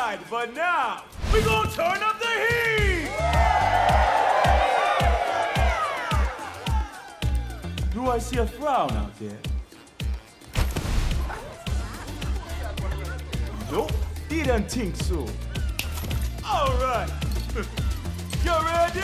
right, but now we gonna turn up the heat! Do I see a frown out there? Nope, didn't think so. All right, you ready?